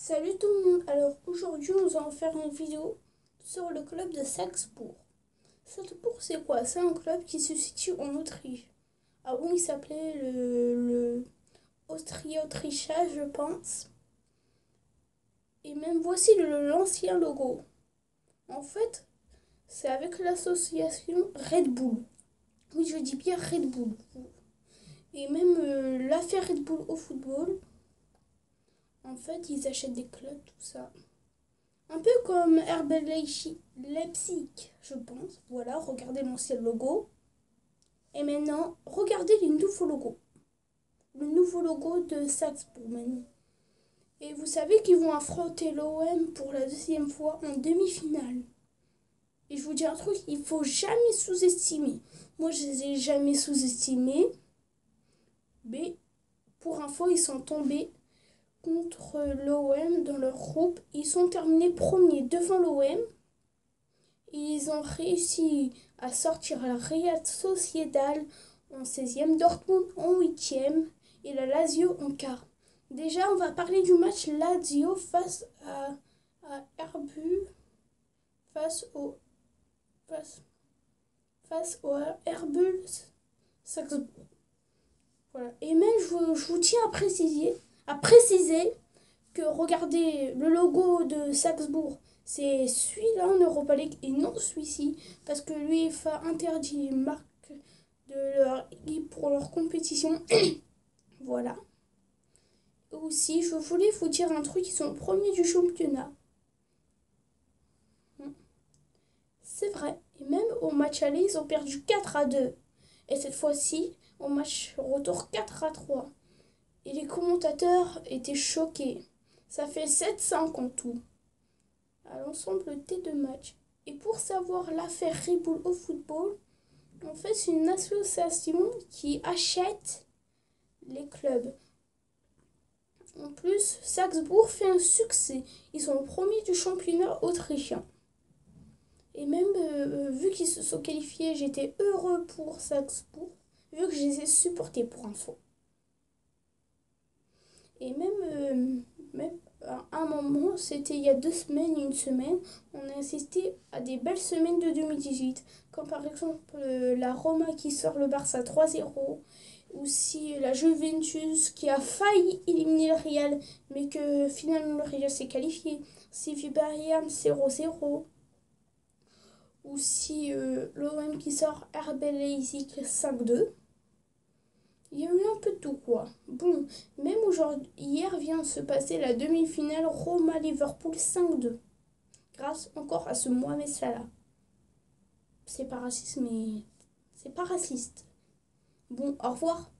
Salut tout le monde, alors aujourd'hui nous allons faire une vidéo sur le club de Salzbourg. Salzbourg c'est quoi? C'est un club qui se situe en Autriche. Avant il s'appelait le Austria-Autricha je pense. Et même voici l'ancien logo. En fait c'est avec l'association Red Bull. Oui je dis bien Red Bull. Et même l'affaire Red Bull au football. En fait ils achètent des clubs tout ça. Un peu comme RB Leipzig, je pense. Voilà, regardez l'ancien logo. Et maintenant, regardez les nouveaux logos. Le nouveau logo de Salzbourg maintenant. Et vous savez qu'ils vont affronter l'OM pour la deuxième fois en demi-finale. Et je vous dis un truc, il faut jamais sous-estimer. Moi, je les ai jamais sous-estimés. Mais pour info, ils sont tombés contre l'OM dans leur groupe. Ils sont terminés premiers devant l'OM. Ils ont réussi à sortir la Real Sociedad en 16e, Dortmund en 8e et la Lazio en quart. Déjà, on va parler du match Lazio à Herbul, face au, face, face au Herbul Salzbourg. Voilà. Et même, je vous tiens à préciser que regardez le logo de Salzbourg, c'est celui-là en Europa League et non celui-ci, parce que l'UEFA interdit les marques de leur équipe pour leur compétition. Voilà. Aussi, je voulais vous dire un truc, ils sont premiers du championnat. C'est vrai. Et même au match aller, ils ont perdu 4-2. Et cette fois-ci, au match retour 4-3. Et les commentateurs étaient choqués. Ça fait 7-5 en tout à l'ensemble des deux matchs. Et pour savoir l'affaire Red Bull au football, en fait, c'est une association qui achète les clubs. En plus, Salzbourg fait un succès. Ils sont premiers du championnat autrichien. Et même, vu qu'ils se sont qualifiés, j'étais heureux pour Salzbourg, vu que je les ai supportés pour info. Et même à un moment, c'était il y a 2 semaines, une semaine, on a assisté à des belles semaines de 2018, comme par exemple la Roma qui sort le Barça 3-0, aussi la Juventus qui a failli éliminer le Real, mais que finalement le Real s'est qualifié, Sevilla Bayern 0-0, aussi l'OM qui sort RB Leipzig 5-2. Il y a eu un peu de tout quoi. Bon, même aujourd'hui, hier vient de se passer la demi-finale Roma-Liverpool 5-2. Grâce encore à ce Mohamed Salah. C'est pas raciste, mais c'est pas raciste. Bon, au revoir.